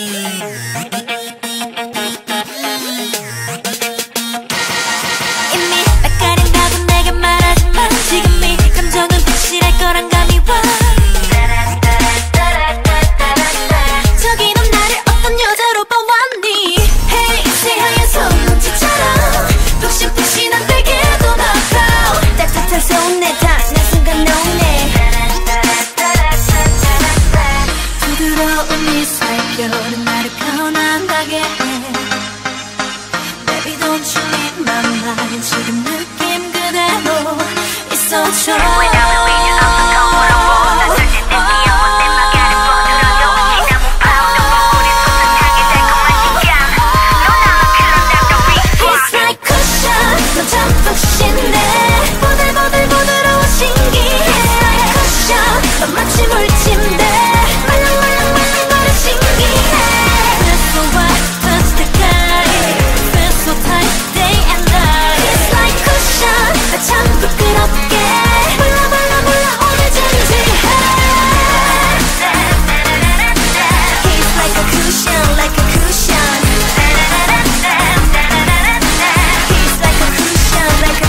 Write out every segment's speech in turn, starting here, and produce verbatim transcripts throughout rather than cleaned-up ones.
이미 낯가린다고 내게 말하지만 지금 이 감정은 부실할 거란 감이 와. 저기 넌 나를 어떤 여자로 봐왔니? Hey 새하얀 손뭉치처럼 푹신푹신한 베개도 넣고 따뜻한 손에 닿는 순간 녹네. 부드러운 이 살결은 나를 편안하게 해. Baby don't you leave my mind. 지금 느낌 그대로 있어줘. 마치 물침대 말랑말랑말랑거려 신기해. Feel so hot, touch the sky. Feel so tight, day and night. It's like cushion, 나 참 부끄럽게. 몰라 몰라 몰라 오늘 진지해. He's like a cushion, like a cushion. He's like a cushion, like a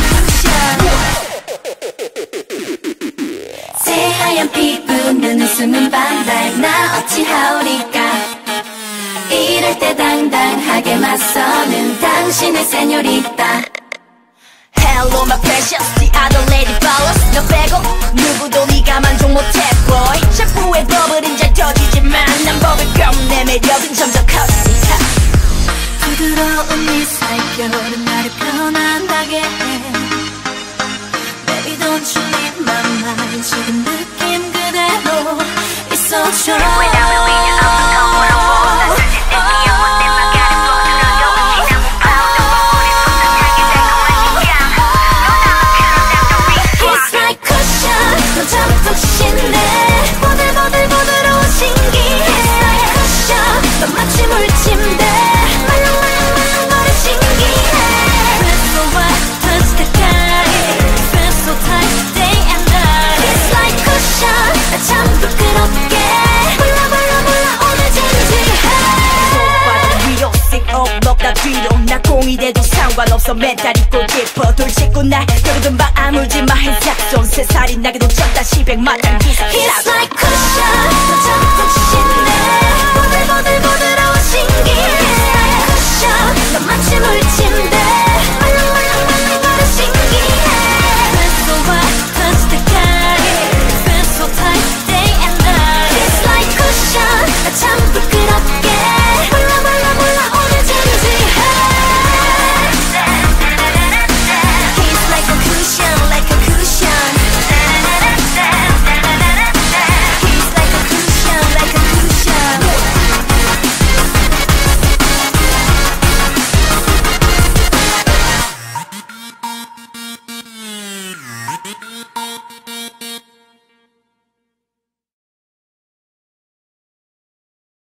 cushion. 새하얀 피부 눈웃음은 반달. 나 어찌하오리까. 이럴 때 당당하게 맞서는 당신의 세뇨리따. Hello my precious, the other lady follows. 너 빼고 누구도 네가 만족 못해 boy. 샴푸의 버블은 잘 터지지만 난 버블검. 내 매력은 점점 커지니까. 부드러운 이 살결은 나를 편안하게 해. Baby don't you leave my mind. 지금 느낌 그대로 있어줘. He's like cushion, 너 참 푹신해. 보들보들 부드러워 신기해. He's like cushion, 너 마치 물침대 말랑말랑말랑거려 신기해. Feel so hot, touch the sky. Feel so tight, day and night. He's like cushion, 나 참 부끄럽게. 몰라 몰라 몰라 오늘 진지해. 손바닥 위로 stick up 먹다 뒤로. 나 공이 돼도 상관없어. 멘탈이 꼭 깊어. 돌직구 날 겨루던 밤 아물지 마 해삭손. 세 살이 나게도 쳤다 시백 마땅 기사.